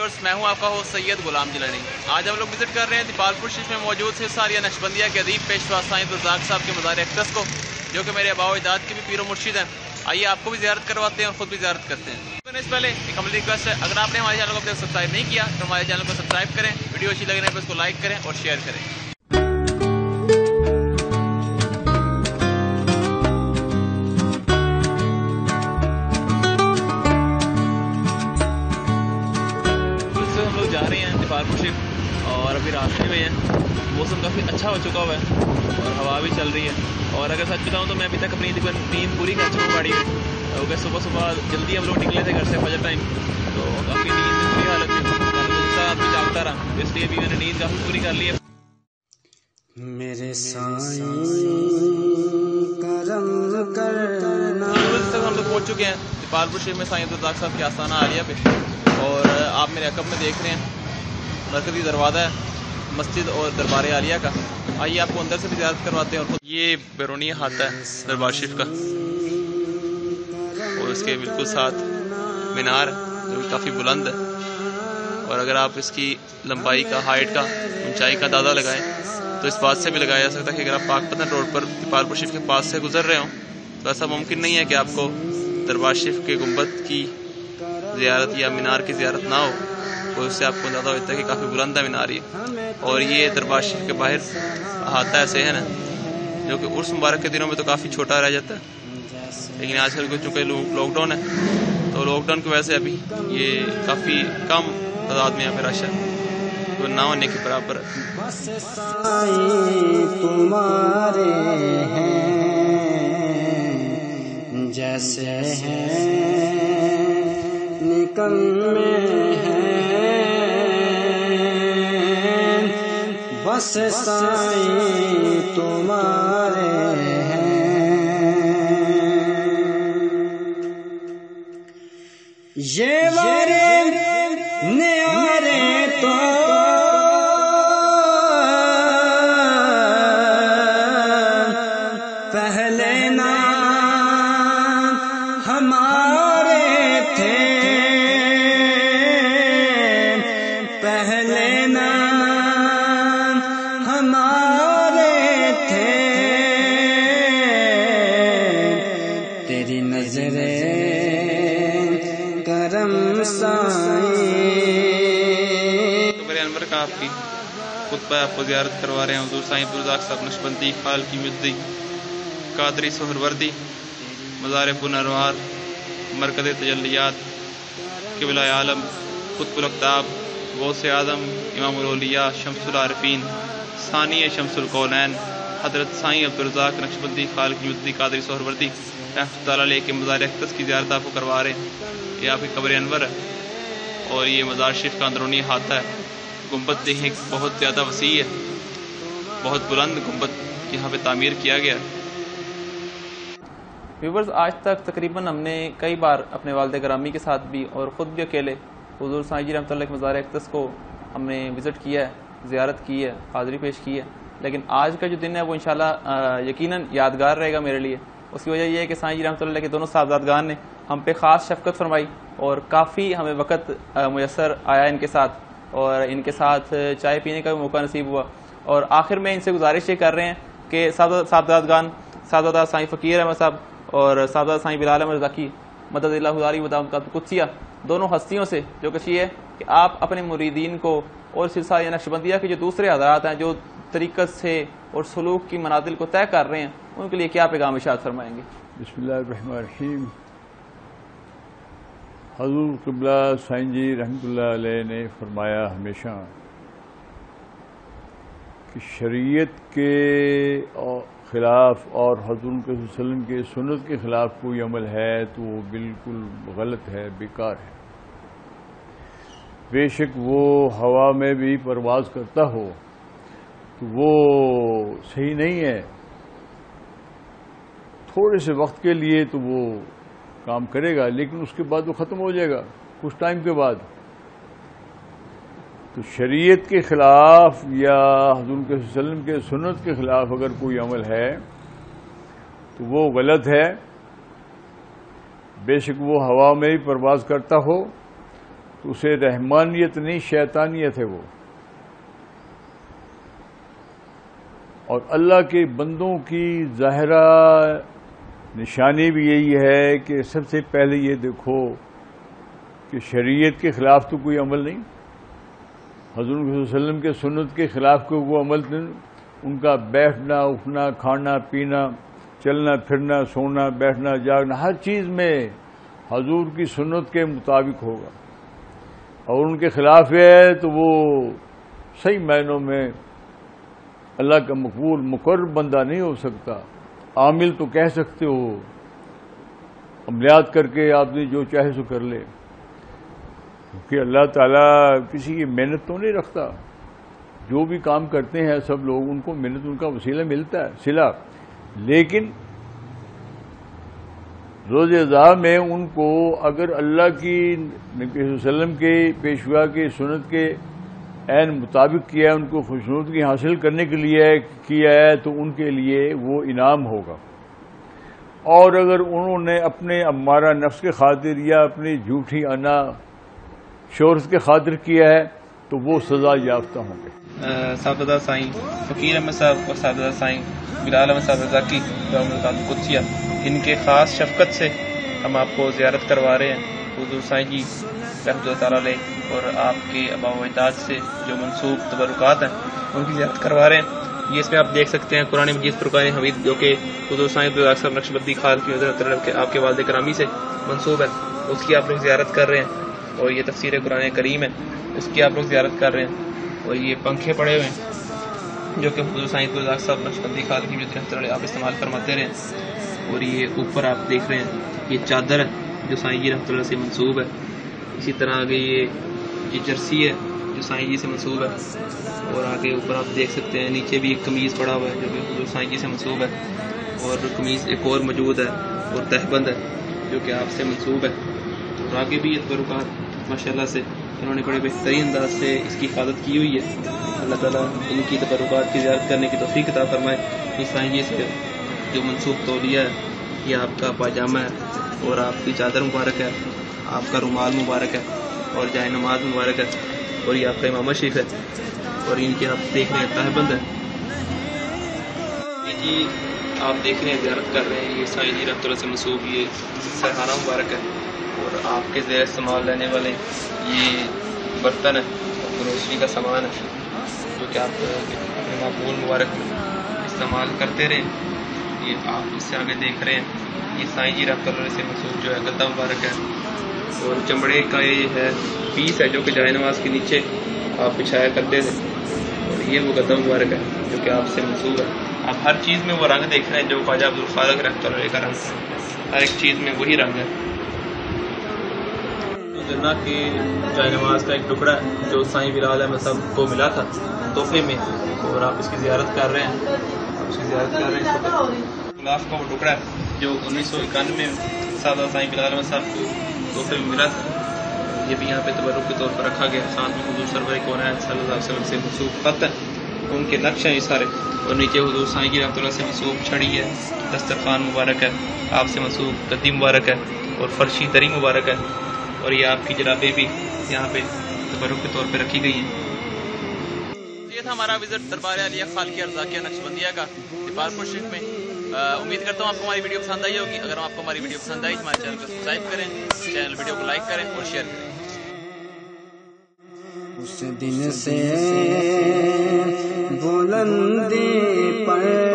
Viewers, मैं हूं आपका होस्ट सैयद गुलाम जिलानी। आज हम लोग विजिट कर रहे हैं दीपालपुर शरीफ में मौजूद सिरसारिया नक्शबंदिया के अदीब पेशवा साईं रज़ाक साहब के मज़ार अक़दस को, जो कि मेरे आबा अजदाद के भी पीर व मुर्शिद हैं। आइए आपको भी ज़ियारत करवाते हैं और ख़ुद भी ज़ियारत करते हैं। तो इससे पहले एक अमली रिक्वेस्ट है, अगर आपने हमारे चैनल को अब तक सब्सक्राइब नहीं किया तो हमारे चैनल को सब्सक्राइब करें, वीडियो अच्छी लगने पर उसको लाइक करें और शेयर करें। जा रहे हैं दीपालपुर शरीफ और अभी रास्ते में हैं। मौसम काफ़ी अच्छा हो चुका हुआ है और हवा भी चल रही है। और अगर सच बताऊं तो मैं अभी तक अपनी नींद पूरी कर चुका हूँ गाड़ी में, क्योंकि सुबह सुबह जल्दी हम लोग निकले थे घर से फजर टाइम, तो काफ़ी नींद में बुरी हालत थी। दूसरा आदमी जागता रहा, इसलिए भी मैंने नींद काफ़ी पूरी कर ली है। मेरे साईं करम करना। तक हम लोग पहुँच चुके हैं दीपालपुर शरीफ में साईं रज़ाक साहब के आस्थाना आलिया पे। और आप मेरे अकब में देख रहे हैं मरकज़ी दरवाज़ा है मस्जिद और दरबार आलिया का। आइए आपको अंदर से भी ज़ियारत करवाते हैं। और ये बैरूनी हाता है दरबार शरीफ का, और उसके बिल्कुल साथ मीनार जो कि काफ़ी बुलंद है। और अगर आप इसकी लंबाई का, हाइट का, ऊंचाई का अंदाज़ा लगाएं तो इस बात से भी लगाया जा सकता है कि अगर आप पाकपतन रोड पर दीपालपुर शरीफ के पास से गुजर रहे हों तो ऐसा मुमकिन नहीं है कि आपको दरबार शरीफ के गुंबद की ज़ियारत या मीनार की ज़ियारत ना हो। तो उससे आपको अंदाज़ा होता है कि काफ़ी बुलंद है मीनार ये। और ये दरबार शरीफ के बाहर अहाता ऐसे है ना, जो कि उर्स मुबारक के दिनों में तो काफ़ी छोटा रह जाता है, लेकिन आजकल चूँकि लॉकडाउन है तो लॉकडाउन की वजह से अभी ये काफ़ी कम तादाद में यहाँ पे रश है, तो ना होने के बराबर तुम्हारे हैं जैसे हैं निकल में है, बस साईं तुम्हारे हैं। ये वारे न्यारे तो पहले ना हमारे थे, पहले ना हमारे थे, तेरी नजरे करम साईं। तो मेरे अनवर का आपकी खुतबा आपको ज़ियारत करवा रहे हैं। हुज़ूर साईं रज़ाक साहब नक्शबंदी खाल की मुद्दी कादरी सोहरवर्दी मज़ार पुनरवार मरकज़ तजल्लियात क़िबला आलम कुतुबुल अक़ताब गौसे आज़म इमामुल औलिया शम्सुल आरिफ़ीन सानी शम्सुल कौनैन हज़रत साईं अब्दुल रज़ाक नक्शबंदी खाल की मुद्दी कादरी सोहरवर्दी रहमतुल्लाह अलैह के मज़ार अक़दस की ज़ियारत आपको करवा रहे हैं। ये आपकी कब्र अनवर है और ये मज़ार शरीफ का अंदरूनी हाता है। गुंबद देखें बहुत ज़्यादा वसी है, बहुत बुलंद गुंबद यहाँ पे तामीर किया गया है। व्यूवर्स, आज तक तकरीबन हमने कई बार अपने वालिद गिरामी के साथ भी और ख़ुद भी अकेले हुज़ूर साईं जी रहमतुल्लाह के मज़ार अक़दस को हमने विज़िट किया है, ज़ियारत की है, हाज़री पेश की है। लेकिन आज का जो दिन है वो इंशाल्लाह यकीनन यादगार रहेगा मेरे लिए। उसकी वजह यह है कि साईं जी रहमतुल्लाह के दोनों साहबजादगान ने हम पे ख़ास शफ़क़त फरमाई और काफ़ी हमें वक़्त मुयस्सर आया इनके साथ, और इनके साथ चाय पीने का भी मौका नसीब हुआ। और आखिर में इनसे गुजारिश ये कर रहे हैं कि साहबजादगान साहबजादा साईं फ़कीर अहमद साहब और साहबजादा साईं बिलाल अहमद ज़की मददिल्लाहु दारी वदामत कुद्सिया दोनों हस्तियों से जो कुछ ये है कि आप अपने मुरीदीन को और सिलसिला नक्शबंदिया के जो दूसरे हज़रात हैं जो तरीक़त से और सलूक की मनाजिल को तय कर रहे हैं, उनके लिए क्या पैगाम इरशाद फरमाएंगे? बिस्मिल्लाहिर्रहमानिर्रहीम। हज़ूर क़िबला साईं जी रहमतुल्लाह अलैह ने फरमाया हमेशा कि शरीयत के ख़िलाफ़ और हज़ूर के वसल्लम के सुन्नत के ख़िलाफ़ कोई अमल है तो वो बिल्कुल गलत है, बेकार है। बेशक वो हवा में भी परवाज़ करता हो तो वो सही नहीं है। थोड़े से वक्त के लिए तो वो काम करेगा, लेकिन उसके बाद वो ख़त्म हो जाएगा कुछ टाइम के बाद। तो शरीयत के ख़िलाफ़ या हुज़ूर के वसल्लम के सुन्नत के ख़िलाफ़ अगर कोई अमल है तो वो गलत है। बेशक वो हवा में ही परवाज़ करता हो اسے رحمانیت نہیں شیطانیت ہے وہ. اور اللہ کے بندوں کی ظاہرہ نشانی بھی یہی ہے کہ سب سے پہلے یہ دیکھو کہ شریعت کے خلاف تو کوئی عمل نہیں، حضور صلی اللہ علیہ وسلم کے سنت کے خلاف کوئی وہ عمل نہیں. ان کا بیٹھنا اٹھنا کھانا پینا چلنا پھرنا سونا بیٹھنا جاگنا ہر چیز میں حضور کی سنت کے مطابق ہوگا. اور ان کے خلاف ہے تو وہ صحیح معنوں میں اللہ کا مقبول مقرب بندہ نہیں ہو سکتا. عامل تو کہہ سکتے ہو، عملیات کر کے آدمی جو چاہے سو کر لے، کیونکہ اللہ تعالیٰ کسی کی محنت تو نہیں رکھتا. جو بھی کام کرتے ہیں سب لوگ ان کو محنت ان کا وسیلہ ملتا ہے صلہ، لیکن روز عزا میں ان کو اگر اللہ کی نبی صلی اللہ علیہ وسلم کے پیشوا کی سنت کے عین مطابق کیا ہے، ان کو خوشنودگی حاصل کرنے کے لیے کیا ہے تو ان کے لیے وہ انعام ہوگا. اور اگر انہوں نے اپنے امارہ نفس کے خاطر یا اپنی جھوٹی انا شہرت کے خاطر کیا ہے تو وہ سزا یافتہ ہوں گے. صاحبزادہ سائیں فقیر احمد صاحب اور صاحبزادہ سائیں بلال احمد صاحب رضاکی قدسیہ، ان کے خاص شفقت سے ہم آپ کو زیارت کروا رہے ہیں. حضور سائیں جی رحمۃ اللہ تعالیٰ علیہ اور آپ کے آباء و اجداد سے جو منسوب تبرکات ہیں ان کی زیارت کروا رہے ہیں. یہ اس میں آپ دیکھ سکتے ہیں قرآن مجید فرقان حمید جو کہ حضور سائیں صاحب نقشبندی خال کی حضرت آپ کے والد گرامی سے منسوب ہے، اس کی آپ لوگ زیارت کر رہے ہیں. اور یہ تفسیر قرآن کریم ہے، اس کی آپ لوگ زیارت کر رہے ہیں. اور یہ پنکھے پڑے ہوئے ہیں جو کہ حضور سائیں صاحب نقشبندی خال کی حضرت آپ استعمال فرماتے رہے ہیں. اور یہ اوپر آپ دیکھ رہے ہیں یہ چادر ہے جو سائیں جی رحمۃ اللہ سے منسوب ہے. اسی طرح آگے یہ جرسی ہے جو سائیں جی سے منسوب ہے. اور آگے اوپر آپ دیکھ سکتے ہیں نیچے بھی ایک قمیض پڑا ہوا ہے جو کہ حضور سائیں جی سے منسوب ہے. اور قمیض ایک اور موجود ہے اور تہبند ہے جو کہ آپ سے منسوب ہے. اور آگے بھی یہ تبرکات ماشاء اللہ سے انہوں نے بڑے بہترین انداز سے اس کی حفاظت کی ہوئی ہے. اللہ تعالیٰ ان کی تبرکات کی زیارت کرنے کی توفیق عطا فرمائے. اس سائیں جی سے جو منسوب تولیہ ہے یہ آپ کا پاجامہ ہے اور آپ کی چادر مبارک ہے، آپ کا رومال مبارک ہے اور جائے نماز مبارک ہے اور یہ آپ کا امامہ شریف ہے. اور ان کے آپ دیکھ رہے ہیں تہبند ہے. یہ جی آپ دیکھ رہے ہیں زیارت کر رہے ہیں یہ سائیں جی رحمۃ اللہ سے منسوب یہ سرحانہ مبارک ہے. اور آپ کے زیر استعمال لینے والے یہ برتن ہے اور گروسری کا سامان ہے جو کہ آپ اپنے معقول مبارک میں استعمال کرتے رہیں. یہ آپ اس سے آگے دیکھ رہے ہیں یہ سائیں جی رحمۃ اللہ سے منسوب جو ہے گدا مبارک ہے. اور چمڑے کا یہ ہے پیس ہے جو کہ جائے نماز کے نیچے آپ بچھایا کرتے تھے. اور یہ وہ گدا مبارک ہے جو کہ آپ سے منسوب ہے. آپ ہر چیز میں وہ رنگ دیکھ رہے ہیں جو خواجہ عبدالخالق رحمۃ اللہ کا رنگ ہے، ہر ایک چیز میں وہی رنگ ہے. جنہ کی جائے نماز کا ایک ٹکڑا ہے جو سائیں بلال احمد صاحب کو ملا تھا تحفے میں، اور آپ اس کی زیارت کر رہے ہیں. آپ اس کی زیارت کر رہے ہیں. گلاف کا وہ ٹکڑا ہے جو 1991 میں سادہ سائیں بلال احمد صاحب کو تحفے میں ملا تھا. یہ بھی یہاں پہ تبرک کے طور پر رکھا گیا. ساتھ میں حضور سرور کونین صلی اللہ علیہ وسلم سے منسوب خط ہے، ان کے نقش ہیں یہ سارے. اور نیچے حضور سائیں جی رحمۃ اللہ سے منسوب چھڑی ہے، دسترخوان مبارک ہے، آپ سے منسوب گدی مبارک ہے اور فرشی دری مبارک ہے. اور یہ آپ کی جرابیں بھی یہاں پہ تبرک کے طور پہ رکھی گئی ہیں. یہ تھا ہمارا وزٹ دربار عالیہ خالقیہ رضاکیہ نقشبندیہ کا دیپالپور شریف میں. امید کرتا ہوں آپ کو ہماری ویڈیو پسند آئی ہوگی. اگر آپ کو ہماری ویڈیو پسند آئی ہمارے چینل کو سبسکرائب کریں، چینل ویڈیو کو لائک کریں اور شیئر کریں. اس دن سے بلندی پر